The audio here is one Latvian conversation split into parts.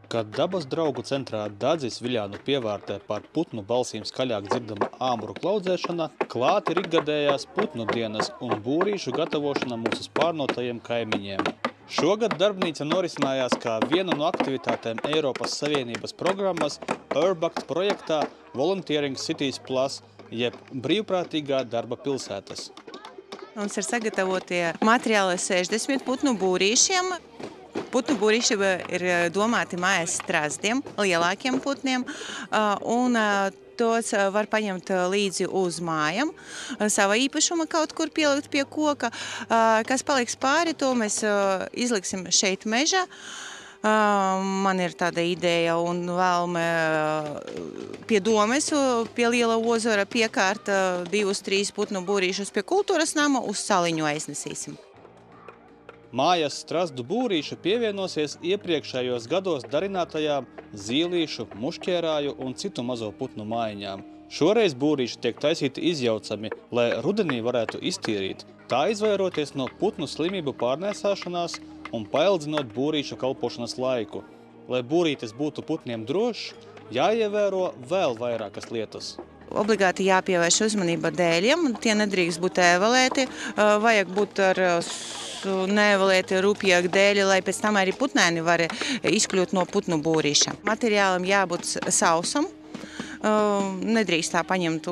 Kad dabas draugu centrā Dadzis Viļānu pievārtē par putnu balsīm skaļāk dzirdama āmuru klaudzēšana, klāt ir ikgadējās putnu dienas un būrīšu gatavošana mūsu spārnotajiem kaimiņiem. Šogad darbnīca norisinājās kā viena no aktivitātēm Eiropas Savienības programmas Urbact projektā Volunteering Cities Plus, jeb brīvprātīgā darba pilsētas. Mums ir sagatavotie materiāli 60 putnu būrīšiem. Putnu būrīši ir domāti mājas strazdiem, lielākiem putniem, un tos var paņemt līdzi uz mājām, sava īpašuma kaut kur pielikt pie koka. Kas paliks pāri, to mēs izliksim šeit mežā. Man ir tāda ideja un vēlme pie domes, pie liela ozara piekārt 2-3 putnu būrīšus pie kultūras nama uz saliņu aiznesīsim. Mājas strazdu būrīši pievienosies iepriekšējos gados darinātajām zīlīšu, mušķērāju un citu mazo putnu mājiņām. Šoreiz būrīši tiek taisīti izjaucami, lai rudenī varētu iztīrīt, tā izvairoties no putnu slimību pārnēsāšanās un paildzinot būrīšu kalpošanas laiku. Lai būrītis būtu putniem drošs, jāievēro vēl vairākas lietas. Obligāti jāpievērš uzmanība dēļiem, tie nedrīkst būt ēvalēti, vajag būt ar neēvalēti rupjāk dēļi, lai pēc tam arī putnēni var izkļūt no putnu būrīša. Materiālam jābūt sausam, nedrīkst tā paņemt,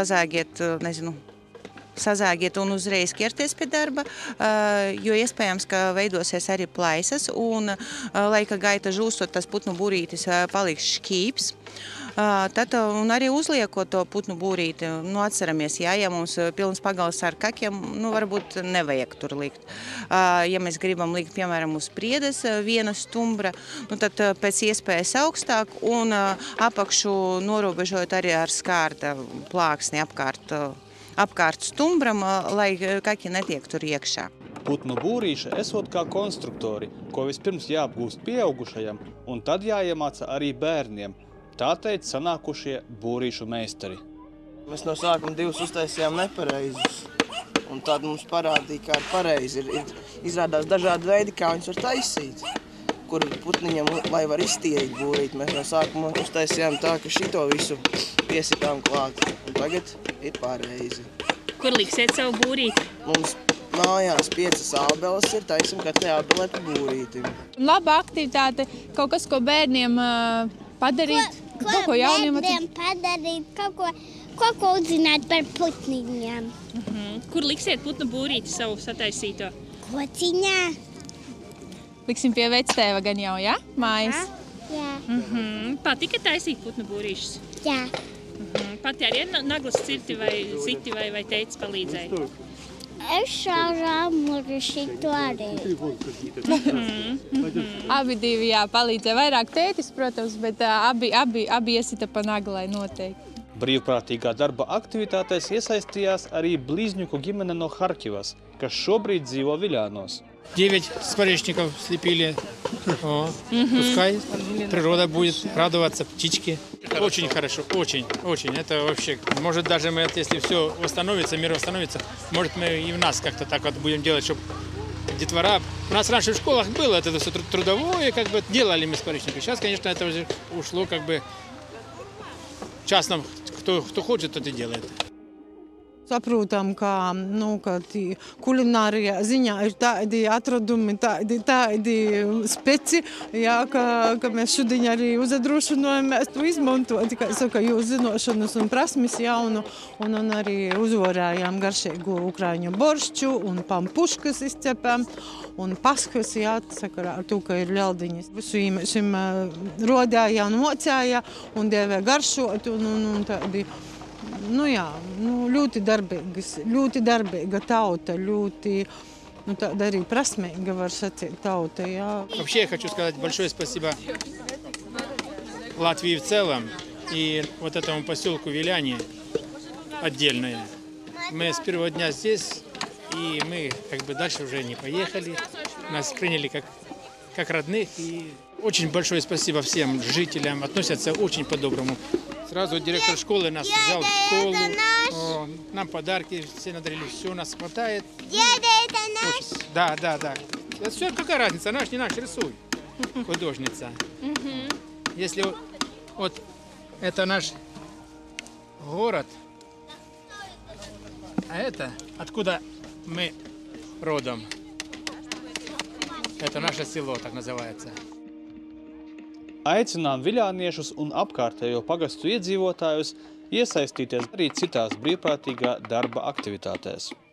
sazāgiet un uzreiz ķerties pie darba, jo iespējams, ka veidosies arī plaisas un laika gaita žūstot, tas putnu būrītis paliks šķīps. Tad, un arī uzliekot to putnu būrīti, atceramies, ja mums pilns pagals ar kakiem, varbūt nevajag tur likt. Ja mēs gribam likt, piemēram, uz priedes viena stumbra, tad pēc iespējas augstāk un apakšu norobežojot arī ar skārta plāksni apkārt stumbram, lai kaki netiek tur iekšā. Putnu būrīši esot kā konstruktori, ko vispirms jāapgūst pieaugušajam un tad jāiemāca arī bērniem. Tā teica sanākušie būrīšu meistari. Mēs no sākuma divus uztaisījām nepareizus, un tad mums parādīja, kā ir pareizi. Izrādās dažādi veidi, kā viņus var taisīt, kur putniņam, lai var iztīrīt būrīti. Mēs no sākuma uztaisījām tā, ka šito visu piesitām klāt, un tagad ir pareizi. Kur liksiet savu būrīti? Mums mājās 5 ābeles ir, taisim katrai ābelē pa būrītim. Laba aktivitāte, kaut kas, ko bērniem padarīt, kaut ko jauniem padarīt, kaut ko uzzināt par putniņiem. Kur liksiet putnu būrīti savu sataisīto? Kociņā. Liksim pie vectēva gan jau, ja? Mājas? Jā. Patika taisīt putnu būrīšus? Jā. Pati arī ir naglas cirti vai ziti vai teicis palīdzēja? Es šāžu āmuru šito arī. Abi divi, jā, palīdzēja. Vairāk tētis, protams, bet abi iesita pa naglai noteikti. Brīvprātīgā darba aktivitātēs iesaistījās arī Близнюку ģimene no Харкivas, kas šobrīd dzīvo Viļānos. 9 скворечников слепили. Пускай природа будет радоваться, птички. Очень хорошо, очень. Это вообще, может даже мы, если все восстановится, мир восстановится, может мы и в нас как-то так вот будем делать, чтобы детвора... У нас раньше в школах было это все трудовое, как бы делали мы скворечники. Сейчас, конечно, это уже ушло как бы частным, кто хочет, тот и делает. Saprotam, ka kulinārijā ziņā ir tādi atradumi, tādi speci, jā, ka mēs šodien arī uzadrošinojamies to izmantot, kā saka, jūs zinošanas un prasmes jaunu, un arī uzvarējām garšīgu ukraiņu boršču un pampuškas izcepām un paskas, jā, sakarā ar to, ka ir ļaldiņas. Visu šim rodāja un mocāja un dēvē garšot un tādi. Ļoti darbīga tauta, ļoti arī prasmīga, var sacīt, tauta. Jā. Вообще я хочу сказать большое спасибо Латвии в целом и вот этому поселку Виляне отдельное. Мы с первого дня здесь, и мы как бы дальше уже не поехали. Нас приняли как родных. И очень большое спасибо всем жителям, относятся очень по-доброму. Сразу директор школы нас взял в школу, нам подарки все надарили, все у нас хватает. Деда, это наш? Да. Это все какая разница, наш, не наш, рисуй. художница. Если вот это наш город, а это откуда мы родом. Это наше село, так называется. Aicinām viļāniešus un apkārtējo pagastu iedzīvotājus iesaistīties arī citās brīvprātīgā darba aktivitātēs.